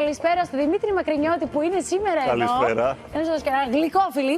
καλησπέρα στο Δημήτρη Μακρινιώτη που είναι σήμερα εδώ. Καλησπέρα. Ένας γλυκόφιλοι.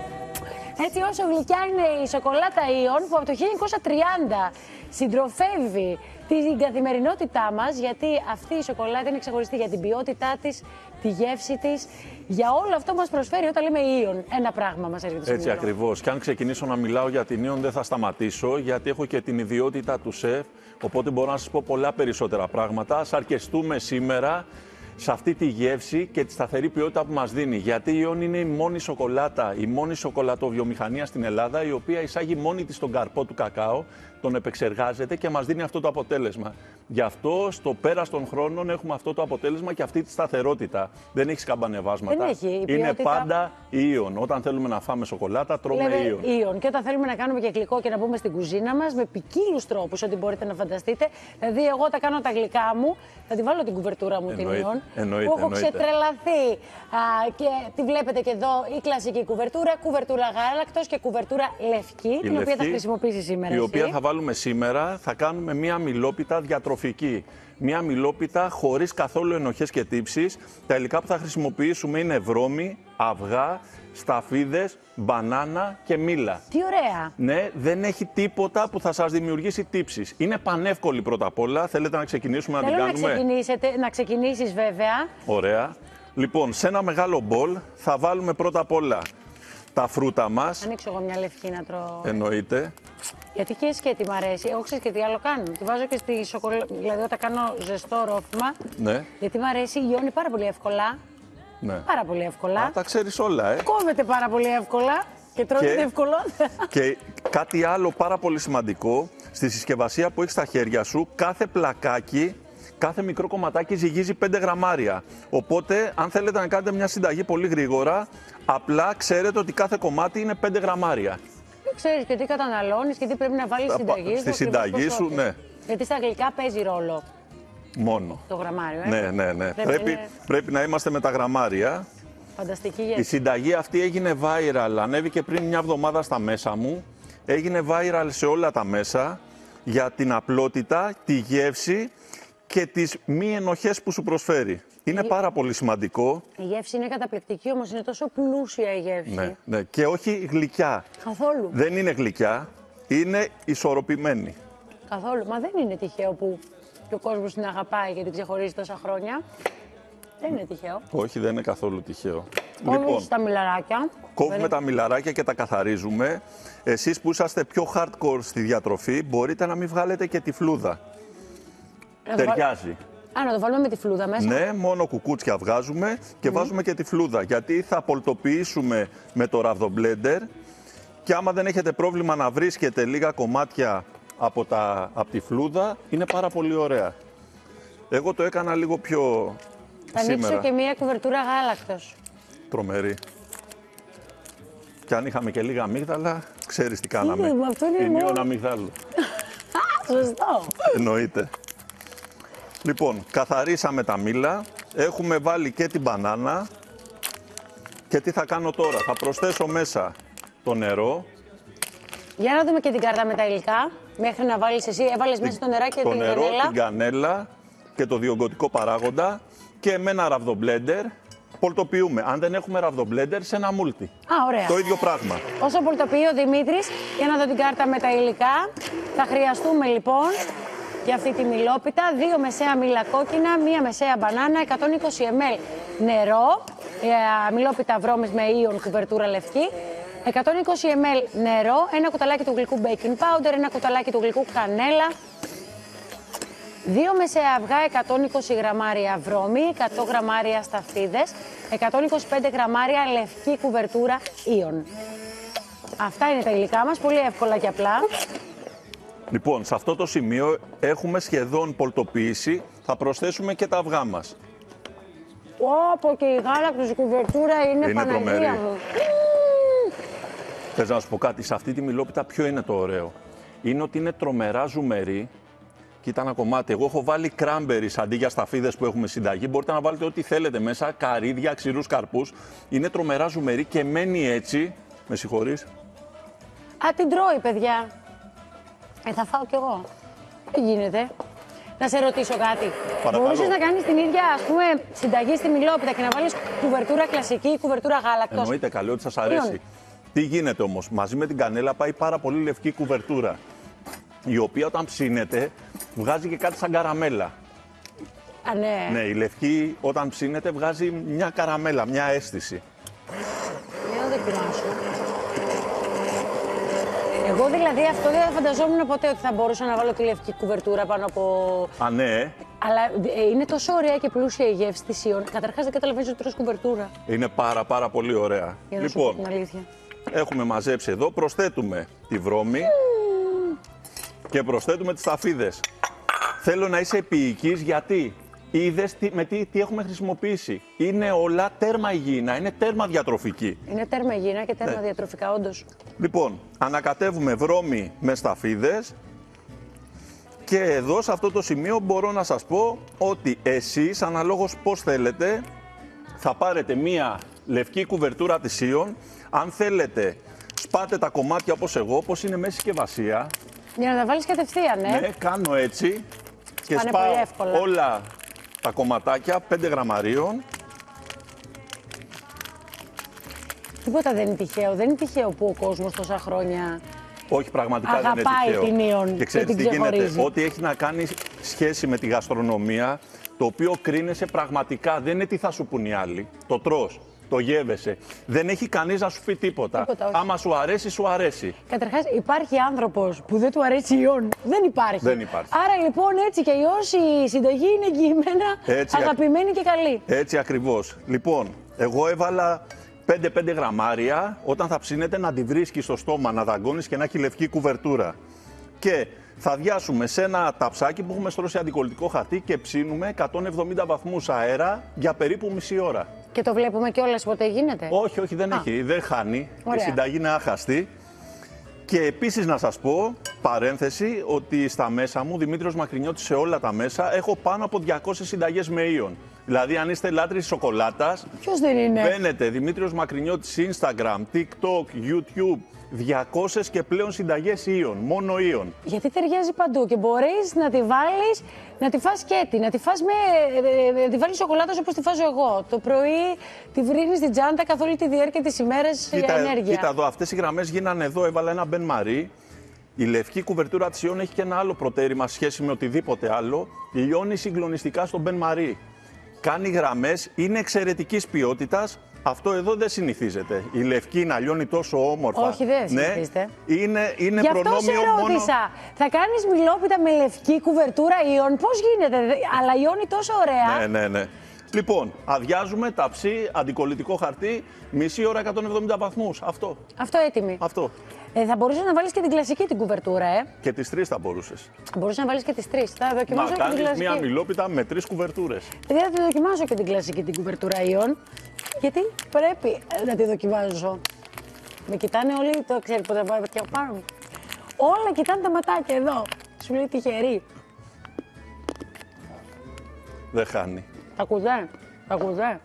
Έτσι όσο γλυκιά είναι η σοκολάτα Ion που από το 1930 συντροφεύει την καθημερινότητά μας, γιατί αυτή η σοκολάτα είναι ξεχωριστή για την ποιότητά της, τη γεύση της, για όλο αυτό που μας προσφέρει όταν λέμε Ion. Ένα πράγμα μας έρχεται στο Έτσι ακριβώς. Και αν ξεκινήσω να μιλάω για την Ion δεν θα σταματήσω, γιατί έχω και την ιδιότητα του σεφ, οπότε μπορώ να σας πω πολλά περισσότερα πράγματα. Ας αρκεστούμε σήμερα σε αυτή τη γεύση και τη σταθερή ποιότητα που μας δίνει. Γιατί η Ion είναι η μόνη σοκολάτα, η μόνη σοκολατοβιομηχανία στην Ελλάδα, η οποία εισάγει μόνη της τον καρπό του κακάο, τον επεξεργάζεται και μας δίνει αυτό το αποτέλεσμα. Γι' αυτό στο πέρας των χρόνων έχουμε αυτό το αποτέλεσμα και αυτή τη σταθερότητα. Δεν έχει σκαμπανεβάσματα. Δεν έχει. Η είναι ποιότητα... πάντα Ion. Όταν θέλουμε να φάμε σοκολάτα, τρώμε Ion. Και όταν θέλουμε να κάνουμε και γλυκό και να μπούμε στην κουζίνα μας με ποικίλους τρόπους, ό,τι μπορείτε να φανταστείτε. Δηλαδή, εγώ τα κάνω τα γλυκά μου, θα τη βάλω την κουβερτούρα μου την Ion. Που έχω ξετρελαθεί. Και τη βλέπετε και εδώ η κλασική κουβερτούρα, κουβερτούρα γάλακτος και κουβερτούρα λευκή, την οποία θα χρησιμοποιήσει σήμερα. Η οποία θα βάλουμε σήμερα, θα κάνουμε μία μιλόπιτα διατροφική. Μία μιλόπιτα χωρίς καθόλου ενοχές και τύψεις. Τα υλικά που θα χρησιμοποιήσουμε είναι βρώμη, αυγά, σταφίδες, μπανάνα και μήλα. Τι ωραία! Ναι, δεν έχει τίποτα που θα σας δημιουργήσει τύψεις. Είναι πανεύκολη πρώτα απ' όλα. Θέλετε να ξεκινήσουμε να την κάνουμε? Να ξεκινήσεις βέβαια. Ωραία. Λοιπόν, σε ένα μεγάλο μπολ θα βάλουμε πρώτα απ' όλα τα φρούτα μας. Ανοίξω εγώ μια λευκή να τρώω. Εννοείται. Γιατί και η σκέτη μ' αρέσει. Εγώ ξέρεις και τι άλλο κάνω. Τη βάζω και στη σοκολάτα. Δηλαδή όταν κάνω ζεστό ρόφημα. Ναι. Γιατί μ' αρέσει, λιώνει πάρα πολύ εύκολα. Ναι. Πάρα πολύ εύκολα. Τα ξέρεις όλα, Κόβεται πάρα πολύ εύκολα και τρώγεται ευκολότερα. Και κάτι άλλο πάρα πολύ σημαντικό, στη συσκευασία που έχεις στα χέρια σου, κάθε πλακάκι, κάθε μικρό κομματάκι ζυγίζει 5 γραμμάρια. Οπότε, αν θέλετε να κάνετε μια συνταγή πολύ γρήγορα, απλά ξέρετε ότι κάθε κομμάτι είναι 5 γραμμάρια. Ξέρεις και τι καταναλώνεις και τι πρέπει να βάλεις στη συνταγή σου. Στη συνταγή σου, ναι. Γιατί στα γλυκά παίζει ρόλο. Μόνο. Το γραμμάριο, Ναι. Πρέπει να είμαστε με τα γραμμάρια. Φανταστική γεύση. Η συνταγή αυτή έγινε viral, ανέβηκε πριν μια εβδομάδα στα μέσα μου. Έγινε viral σε όλα τα μέσα για την απλότητα, τη γεύση και τις μη ενοχές που σου προσφέρει. Είναι πάρα πολύ σημαντικό. Η γεύση είναι καταπληκτική, όμως είναι τόσο πλούσια η γεύση. Ναι. Και όχι γλυκιά. Καθόλου. Δεν είναι γλυκιά, είναι ισορροπημένη. Καθόλου. Μα δεν είναι τυχαίο που και ο κόσμος την αγαπάει και την ξεχωρίζει τόσα χρόνια. Δεν είναι τυχαίο. Όχι, δεν είναι καθόλου τυχαίο. Κόβουμε τα μιλαράκια. Κόβουμε τα μιλαράκια και τα καθαρίζουμε. Εσείς που είσαστε πιο hardcore στη διατροφή, μπορείτε να μην βγάλετε και τη φλούδα. Ταιριάζει. Να το βάλουμε με τη φλούδα μέσα. Ναι, μόνο κουκούτσια βγάζουμε και βάζουμε και τη φλούδα. Γιατί θα πολτοποιήσουμε με το ραβδομπλέντερ και άμα δεν έχετε πρόβλημα να βρίσκετε λίγα κομμάτια από τη φλούδα, είναι πάρα πολύ ωραία. Εγώ το έκανα λίγο πιο θα ανοίξω και μία κουβερτούρα γάλακτος. Τρομερή. Και αν είχαμε και λίγα αμύγδαλα, ξέρεις τι κάναμε. Είναι Ion αμυγδάλου. Σωστό. Εννοείται. Λοιπόν, καθαρίσαμε τα μήλα, έχουμε βάλει και την μπανάνα και τι θα κάνω τώρα, θα προσθέσω μέσα το νερό. Για να δούμε και την κάρτα με τα υλικά, μέχρι να βάλεις εσύ, έβαλες μέσα το νεράκι και το την νερό, κανέλα. την κανέλα και το διογκωτικό παράγοντα και με ένα ραβδομπλέντερ πολτοποιούμε. Αν δεν έχουμε ραβδομπλέντερ, σε ένα μούλτι. Ωραία. Το ίδιο πράγμα. Όσο πολτοποιεί ο Δημήτρης, για να δω την κάρτα με τα υλικά, θα χρειαστούμε λοιπόν για αυτή τη μιλόπιτα 2 μεσαία μήλα κόκκινα, 1 μεσαία μπανάνα, 120 ml νερό, μιλόπιτα βρώμης με Ion κουβερτούρα λευκή, 120 ml νερό, 1 κουταλάκι του γλυκού baking powder, 1 κουταλάκι του γλυκού κανέλα, 2 μεσαία αυγά, 120 γραμμάρια βρώμη, 100 γραμμάρια σταφίδες, 125 γραμμάρια λευκή κουβερτούρα Ion. Αυτά είναι τα υλικά μας, πολύ εύκολα και απλά. Λοιπόν, σε αυτό το σημείο έχουμε σχεδόν πολτοποιήσει, θα προσθέσουμε και τα αυγά μας. Όπο και η γάλακτος, η κουβερτούρα είναι Παναγία μου. Θες να σου πω κάτι, σε αυτή τη μιλόπιτα ποιο είναι το ωραίο? Είναι ότι είναι τρομερά ζουμερή. Κοίτα ένα κομμάτι. Εγώ έχω βάλει cranberries αντί για σταφίδες που έχουμε συνταγή. Μπορείτε να βάλετε ό,τι θέλετε μέσα, καρύδια, ξηρούς καρπούς. Είναι τρομερά ζουμερή και μένει έτσι. Με συγχωρείς. Την τρώει, παιδιά. Θα φάω κι εγώ. Δεν γίνεται. Να σε ρωτήσω κάτι. Παρακαλώ. Μπορούσες να κάνεις την ίδια, ας πούμε, συνταγή στη μιλόπιτα και να βάλεις κουβερτούρα κλασική ή κουβερτούρα γάλακτος? Εννοείται, καλή ότι σας αρέσει. Τι γίνεται όμως, μαζί με την κανέλα πάει πάρα πολύ λευκή κουβερτούρα, η οποία όταν ψήνεται βγάζει και κάτι σαν καραμέλα. Α, ναι. Ναι, η λευκή όταν ψήνεται βγάζει μια καραμέλα, μια αίσθηση. Για να δοκιμάσω. Εγώ δηλαδή αυτό δεν φανταζόμουν ποτέ ότι θα μπορούσα να βάλω τη λευκή κουβερτούρα πάνω από... Α, ναι. Αλλά είναι τόσο ωραία και πλούσια η γεύση της Ιων. Καταρχάς δεν καταλαβαίνεις ότι τρως κουβερτούρα. Είναι πάρα πολύ ωραία. Για να σου πω την αλήθεια. Έχουμε μαζέψει εδώ, προσθέτουμε τη βρώμη και προσθέτουμε τις σταφίδες. Θέλω να είσαι επίοικης γιατί είδες τι έχουμε χρησιμοποιήσει. Είναι όλα τέρμα υγιεινά, είναι τέρμα διατροφική. Είναι τέρμα υγιεινά και τέρμα διατροφικά, όντως. Λοιπόν, ανακατεύουμε βρώμη με σταφίδες και εδώ σε αυτό το σημείο μπορώ να σας πω ότι εσείς αναλόγως πώς θέλετε θα πάρετε μία λευκή κουβερτούρα της Ιων. Αν θέλετε σπάτε τα κομμάτια όπως εγώ, όπως είναι μέσα συσκευασία. Για να τα βάλεις κατευθείαν, Ναι, κάνω έτσι και Πάνε σπάω πολύ εύκολα. όλα τα κομματάκια 5 γραμμαρίων. Τίποτα δεν είναι τυχαίο. Δεν είναι τυχαίο που ο κόσμος τόσα χρόνια Όχι, πραγματικά δεν είναι αγαπάει τυχαίο. την Ιων Και ξέρεις και τι την γίνεται, ξεχωρίζει. ό,τι έχει να κάνει σχέση με τη γαστρονομία, το οποίο κρίνεσαι πραγματικά, δεν είναι τι θα σου πουν οι άλλοι. Το τρως, το γεύεσαι. Δεν έχει κανείς να σου πει τίποτα. Όχι. Άμα σου αρέσει, σου αρέσει. Καταρχάς, υπάρχει άνθρωπος που δεν του αρέσει η Ιων? Δεν υπάρχει. Δεν υπάρχει. Άρα λοιπόν έτσι και αλλιώς η συνταγή είναι εγγυημένα αγαπημένη και καλή. Έτσι ακριβώς. Λοιπόν, εγώ έβαλα 5 γραμμάρια, όταν θα ψήνετε να τη βρίσκεις στο στόμα, να δαγκώνεις και να έχει λευκή κουβερτούρα. Και θα διάσουμε σε ένα ταψάκι που έχουμε στρώσει αντικολλητικό χαρτί και ψήνουμε 170 βαθμούς αέρα για περίπου μισή ώρα. Και το βλέπουμε κιόλας πότε γίνεται? Όχι, δεν χάνει. Ωραία. Η συνταγή είναι άχαστη. Και επίσης να σας πω, παρένθεση, ότι στα μέσα μου, Δημήτριος Μακρινιώτης σε όλα τα μέσα, έχω πάνω από 200 συνταγές με Ιων. Δηλαδή, αν είστε λάτρεις σοκολάτας, Ποιος δεν είναι? μπαίνετε Δημήτριος Μακρινιώτης Instagram, TikTok, YouTube, 200 και πλέον συνταγές Ιων, μόνο Ιων. Γιατί ταιριάζει παντού και μπορείς να τη βάλεις, να τη φας σκέτη, να τη φας να τη βάλεις σοκολάτα όπως τη φάζω εγώ. Το πρωί τη βρίνεις στην τσάντα καθ' όλη τη διάρκεια της ημέρας για ενέργεια. Κοίτα εδώ, αυτές οι γραμμές γίνανε εδώ, έβαλα ένα μπεν μαρί. Η λευκή κουβερτούρα της Ιων έχει και ένα άλλο προτέρημα σχέση με οτιδήποτε άλλο. Λιώνει συγκλονιστικά στο μπεν μαρί. Κάνει γραμμές, είναι εξαιρετικής ποιότητας. Αυτό εδώ δεν συνηθίζεται. Η λευκή να λιώνει τόσο όμορφα. Όχι, δεν συνηθίζεται. Είναι Γι' αυτό προνόμιο σε μόνο. ρώτησα. Θα κάνεις μιλόπιτα με λευκή κουβερτούρα Ιων? Πώς γίνεται? Αλλά λιώνει τόσο ωραία. Ναι. Λοιπόν, αδειάζουμε ταψί, αντικολλητικό χαρτί, μισή ώρα 170 βαθμούς. Αυτό. Αυτό έτοιμη. Αυτό. Θα μπορούσες να βάλεις και την κλασική την κουβερτούρα, Και τις 3 θα μπορούσες. Μπορούσες να βάλεις και τις 3. Θα δοκιμάσω Να και την κάνεις κλασική. μία μιλόπιτα με 3 κουβερτούρες. Δηλαδή θα τη δοκιμάσω και την κλασική την κουβερτούρα Ιων. Γιατί πρέπει να τη δοκιμάζω. Με κοιτάνε όλοι, το ξέρει πότε πάει από πάνω μου. Όλα κοιτάνε τα ματάκια εδώ. Σου λέει τυχερή. Δεν χάνει. Τα ακουδέ.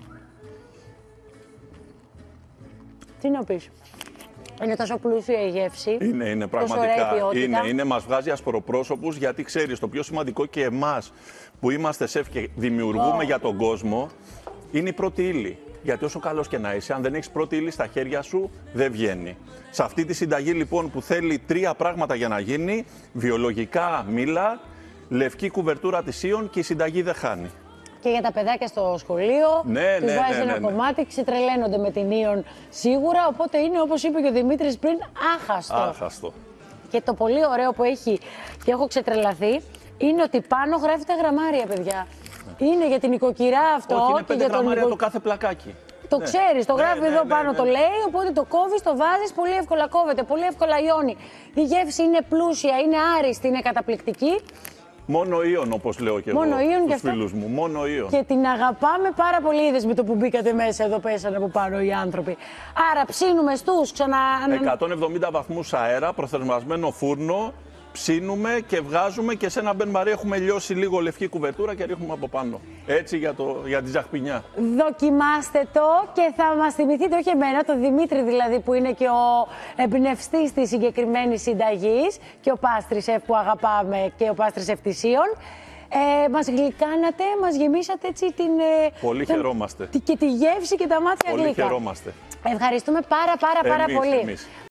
Τι να πεις? Είναι τόσο πλούσια η γεύση. Είναι τόσο ωραία η πραγματικά. ποιότητα. Είναι, μας βγάζει ασπροπρόσωπους γιατί ξέρεις το πιο σημαντικό και εμάς που είμαστε σεφ και δημιουργούμε για τον κόσμο είναι η πρώτη ύλη. Γιατί όσο καλός και να είσαι, αν δεν έχεις πρώτη ύλη στα χέρια σου, δεν βγαίνει. Σε αυτή τη συνταγή λοιπόν που θέλει 3 πράγματα για να γίνει, βιολογικά μήλα, λευκή κουβερτούρα της Ιων και η συνταγή δεν χάνει. Και για τα παιδάκια στο σχολείο, τους βάζει ένα κομμάτι, ξετρελαίνονται με την Ιων σίγουρα, οπότε είναι όπως είπε και ο Δημήτρης πριν, άχαστο. Και το πολύ ωραίο που έχει και έχω ξετρελαθεί είναι ότι πάνω γράφει τα γραμμάρια, παιδιά. Είναι για την οικοκυρά αυτό. Όχι, είναι και 5 για γραμμάρια το κάθε πλακάκι. Το ξέρεις, το γράφει εδώ πάνω, το λέει, οπότε το κόβεις, το βάζεις, πολύ εύκολα κόβεται, πολύ εύκολα λιώνει. Η γεύση είναι πλούσια, είναι άριστη, είναι καταπληκτική. Μόνο Ιων, όπως λέω και εγώ στους φίλους μου. Μόνο Ιων. Και την αγαπάμε πάρα πολύ, είδες με το που μπήκατε μέσα, εδώ πέσανε από πάνω οι άνθρωποι. Άρα ψήνουμε στους, 170 βαθμούς αέρα, προθερμασμένο φούρνο, ψήνουμε και βγάζουμε και σε ένα μπεν-μαρί έχουμε λιώσει λίγο λευκή κουβερτούρα και ρίχνουμε από πάνω. Έτσι για τη ζαχπινιά. Δοκιμάστε το και θα μας θυμηθείτε, όχι εμένα, τον Δημήτρη δηλαδή που είναι και ο εμπνευστής της συγκεκριμένης συνταγής και ο πάστρης που αγαπάμε και ο πάστρης Ευτυσίων. Μας γλυκάνατε, μας γεμίσατε έτσι την... Πολύ χαιρόμαστε. Και τη γεύση και τα μάτια πολύ γλυκά. Χαιρόμαστε. Ευχαριστούμε πάρα πολύ. Εμείς.